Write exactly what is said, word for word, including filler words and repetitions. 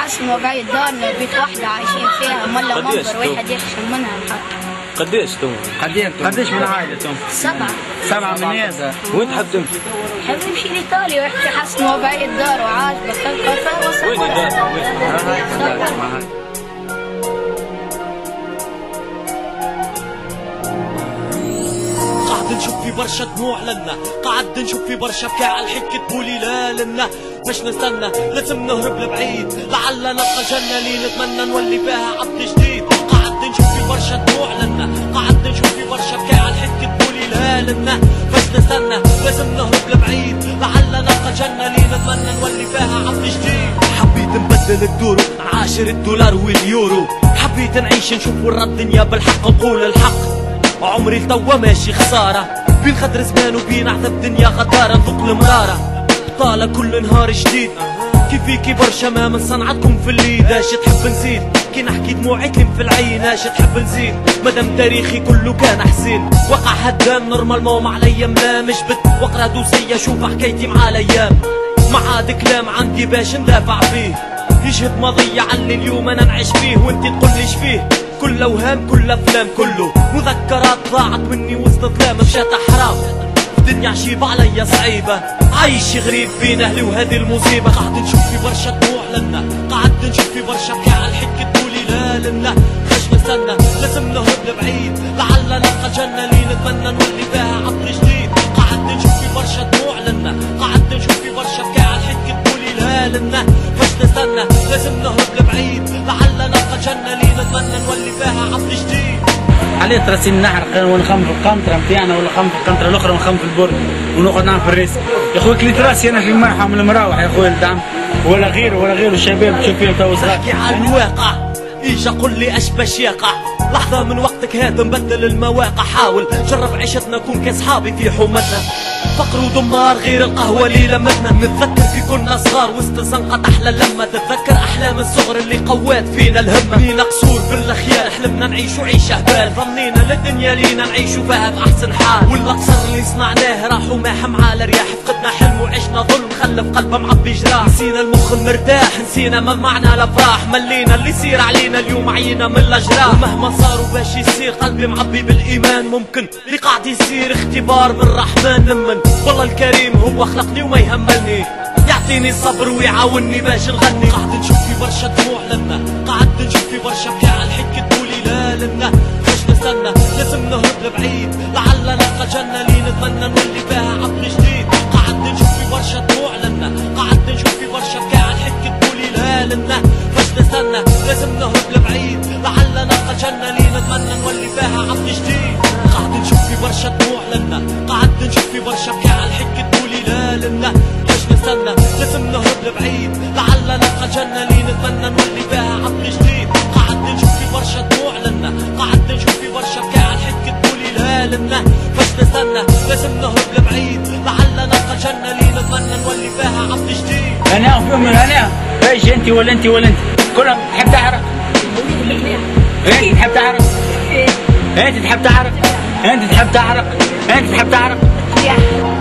حسن وقايد دارنا بيت واحدة عايشين فيها، ملا منظر واحد يخشى منها الحق. قديش توم؟ قديش قديش من عائلة توم؟ سبعة. سبعة من ايه؟ وين تحب تمشي؟ حب يمشي لإيطاليا ويحكي حسن وقايد دار وعاجبك تلقى وصل. وين الدار؟ قاعد نشوف في برشا دموع لنا، قاعد نشوف في برشا بكاء على الحكة تقولي لا لنا، باش نستنى لازم نهرب لبعيد، لعل نلقى جنة اللي نتمنى نولي فيها عبد جديد. قاعد نشوف في برشا دموع لنا، قاعد نشوف في برشا بكاء على الحكة تقولي لا لنا، باش نستنى لازم نهرب لبعيد، لعل نلقى جنة اللي نتمنى نولي فيها عبد جديد. حبيت نبدل الدورو عاشر الدولار واليورو، حبيت نعيش نشوف ورا الدنيا بالحق نقول الحق، عمري لتوا ماشي خسارة، بين خدر زمان وبين عذاب دنيا غدارة، نذوق المرارة بطالة كل نهار جديد، كيفيكي برشا ما من صنعتكم في الليد. اش تحب نزيد كي نحكي دموعي تلم في العين، اش تحب نزيد مادام تاريخي كله كان حسين، وقع هدام نورمالمون مع الايام لا مش بت وقرا دوسية شوف حكايتي مع الايام، ما عاد كلام عندي باش ندافع فيه، يشهد ماضية علي اليوم انا نعيش فيه وانت تقوليش فيه، كل اوهام كل افلام كله مذكرات ضاعت مني وسط ظلام مشات حرام، الدنيا عشيبة عليا صعيبة، عايش غريب بين اهلي وهذه المصيبة. قاعد نشوف في برشا دموع لنا، قاعد نشوف في برشا بكاء على الحكة تقولي لا لنا، باش نستنى لازم نهرب لبعيد، لعل نلقى جنة اللي نتمنى نولي فيها عبد جديد. قاعد نشوف في برشا دموع لنا، قاعد نشوف في برشا بكاء على الحكة تقولي لا لنا، باش نستنى لازم نهرب لبعيد، لعل نلقى جنة اللي نتمنى نولي فيها عبد جديد. عليه ترسيم نحرق ونخم في القنطرة متاعنا ولا خم في القنطرة الأخرى ونخم في البرد ونقعد نعمل في الريس. يا خويا كليت راسي أنا في مرحى من المراوح يا خويا الدعم ولا غيره ولا غيره الشباب تشوف فيهم تو صغار. احكي على الواقع ايجا قول لي اش باش يقع، لحظة من وقتك هات نبدل المواقع، حاول جرب عيشتنا كون كاصحابي في حومتنا، فقر ودمار غير القهوة اللي لمتنا، نتذكر في كنا صغار وسط زنقة أحلى لما، تتذكر أحلام الصغر اللي قوات فينا الهمة، بنينا قصور بالخيال حلمنا نعيشو عيشة هبال، ظنينا للدنيا لينا نعيشو فيها بأحسن حال، والأقصر اللي صنعناه راحوا ماحم على رياح، فقدنا حلم وعشنا ظلم خلف قلبه معبي جراح، نسينا المخ مرتاح نسينا ما معنا الأفراح، ملينا اللي يصير علينا اليوم عينا من الأجراح، ومهما صاروا باش يصير قلبي معبي بالإيمان، ممكن اللي قاعد يصير اختبار من الرحمن، نمن والله الكريم هو خلقني وما يهملني، يعطيني الصبر ويعاوني باش نغني. قاعد نشوف في برشا دموع لنا، قاعد نشوف في برشا بكاء على الحكة تقولي لا لنا، باش نستنى لازم نهرب لبعيد، لعل نلقى جنة اللي نتمنى نولي فيها عبد جديد. قاعد نشوف في برشا دموع لنا، قاعد نشوف في برشا بكاء على الحكة تقولي لا لنا، باش نستنى لازم نهرب لبعيد، لعل نلقى جنة اللي نتمنى نولي فيها عبد جديد. قاعد نشوف في برشا دموع لنا، قاعد نشوف في برشا بكاء على الحكة تقولي لا لنا، باش نستنى لازم نهرب لبعيد، لعل نلقى جنة اللي نتمنى نولي فيها عبد جديد. قاعد نشوف في برشا دموع لنا، قاعد نشوف في برشا بكاء على الحكة تقولي لا لنا، باش نستنى لازم نهرب لبعيد، لعل نلقى جنة اللي نتمنى نولي فيها عبد جديد. أنا وفيهم من هنا ايش أنت ولا أنت ولا أنت كلهم تحب تعرف؟ أنت تحب تعرف؟ أنت تحب تعرف؟ أنت تحب تعرف؟ أنت تحب تعرف؟